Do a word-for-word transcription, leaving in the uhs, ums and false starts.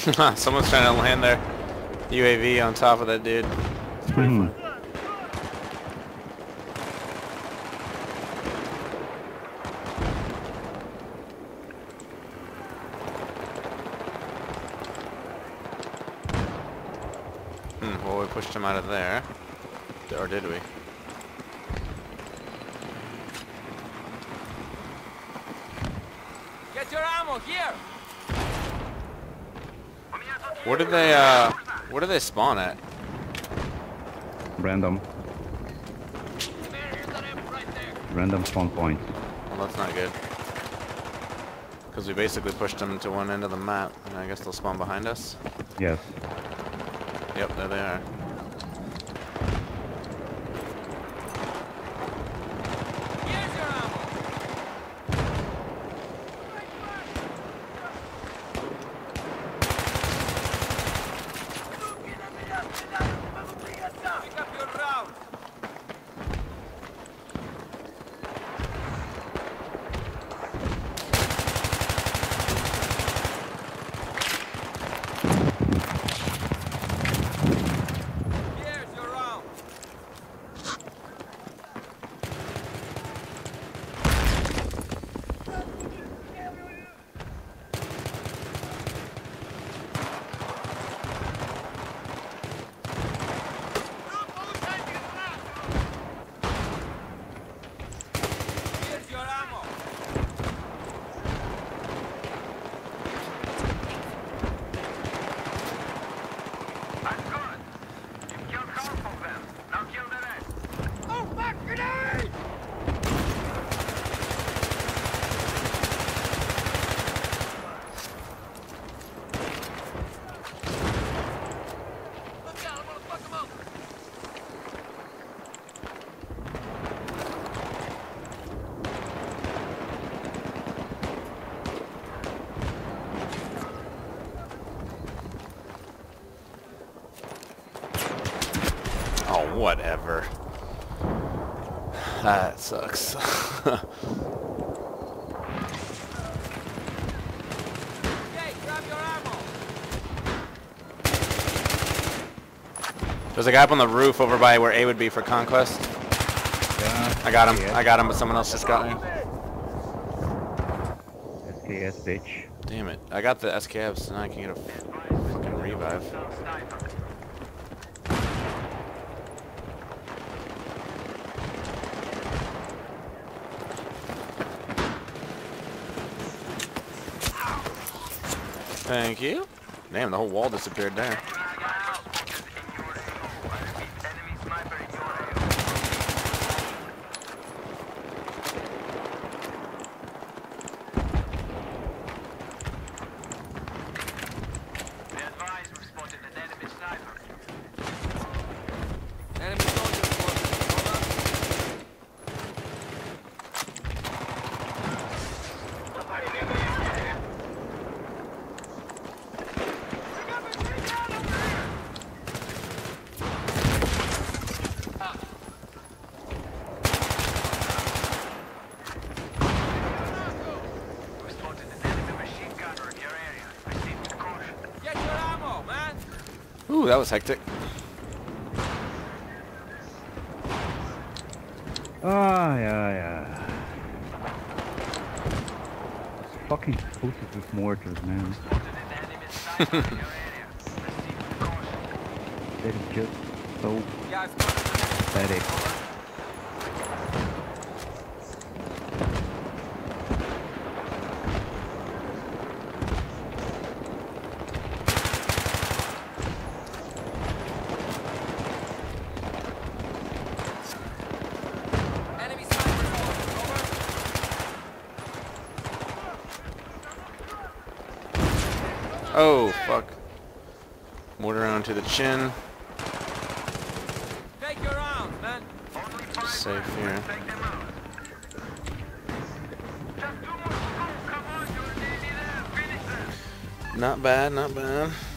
Someone's trying to land their U A V on top of that dude. It's pretty Hmm. fun. Hmm, well, we pushed him out of there. Or did we? Get your ammo here! Where did they, uh, where did they spawn at? Random. Random spawn point. Well, that's not good. Because we basically pushed them to one end of the map, and I guess they'll spawn behind us? Yes. Yep, there they are. Here's your ammo! Pick up your round! Here's your round! Here's your ammo! That's good. You killed half of them. Now kill the rest. Oh, fuck, grenade! Look out, I'm gonna fuck him up! Oh, whatever. That sucks. Okay, grab your ammo! There's a guy up on the roof over by where A would be for Conquest. Yeah. I got him. S K S. I got him, but someone else just got me. S K S, bitch. Damn it. I got the S K Fs, and I can get a fucking revive. Sniper. Thank you. Damn, the whole wall disappeared there. Enemy sniper in your area. Be advised, we've spotted an enemy sniper. Enemy soldiers, boys. We've spotted an enemy machine gunner in your area. Proceed with caution. Get your ammo, man! Ooh, that was hectic. Ah, yeah, yeah. It's fucking posted with mortars, man. Spotted an enemy sniper in your area. Proceed with caution. That is just so Yeah, I've spotted the enemy. pathetic. Enemy sniper, over. Oh, fuck. Mortar round to the chin. Take your rounds, man! Only five Safe left. here. Take them out. Just two more to go. Come on, you're nearly there. Finish them. Not bad, not bad.